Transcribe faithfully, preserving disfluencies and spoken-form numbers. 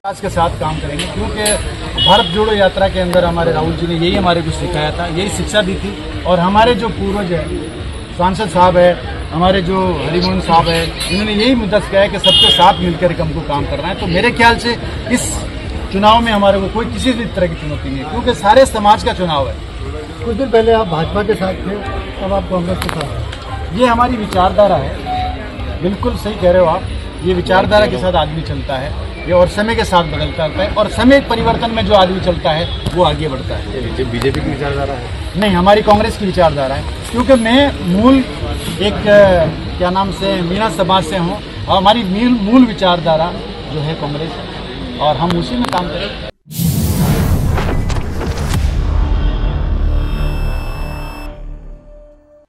आज के साथ काम करेंगे, क्योंकि भारत जोड़ो यात्रा के अंदर हमारे राहुल जी ने यही हमारे को सिखाया था, यही शिक्षा दी थी। और हमारे जो पूर्वज है, सांसद साहब है, हमारे जो हरिमोहन साहब है, इन्होंने यही मुद्दा सिखाया है कि सबके साथ मिलकर हमको काम करना है। तो मेरे ख्याल से इस चुनाव में हमारे को कोई किसी भी तरह की चुनौती नहीं है, क्योंकि सारे समाज का चुनाव है। कुछ दिन पहले आप भाजपा के साथ थे, अब आप कांग्रेस के साथ हैं। ये हमारी विचारधारा है, बिल्कुल सही कह रहे हो आप। ये विचारधारा के साथ आदमी चलता है, ये और समय के साथ बदलता रहता है, और समय परिवर्तन में जो आदमी चलता है वो आगे बढ़ता है। बीजेपी की विचारधारा है? नहीं, हमारी कांग्रेस की विचारधारा है, क्योंकि मैं मूल एक क्या नाम से मीणा समाज से हूँ, और हमारी मूल मूल विचारधारा जो है कांग्रेस है, और हम उसी में काम करें।